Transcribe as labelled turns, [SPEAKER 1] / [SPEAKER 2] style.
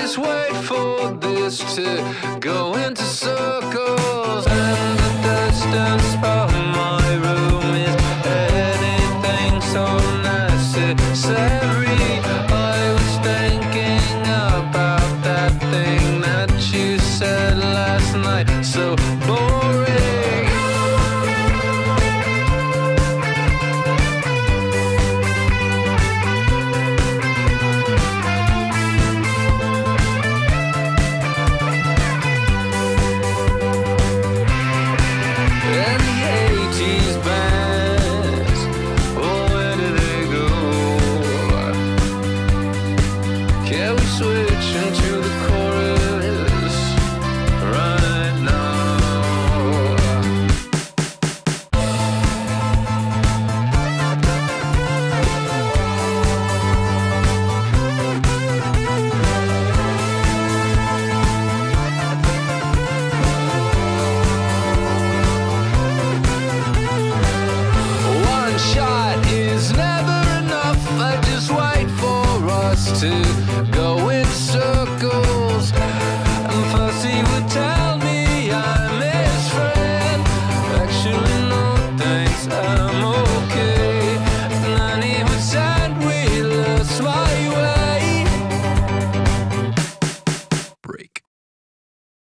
[SPEAKER 1] just wait for this to go into circles. And the distance from my room is anything so necessary. I was thinking about that thing that you said last night, so boring. Switch into the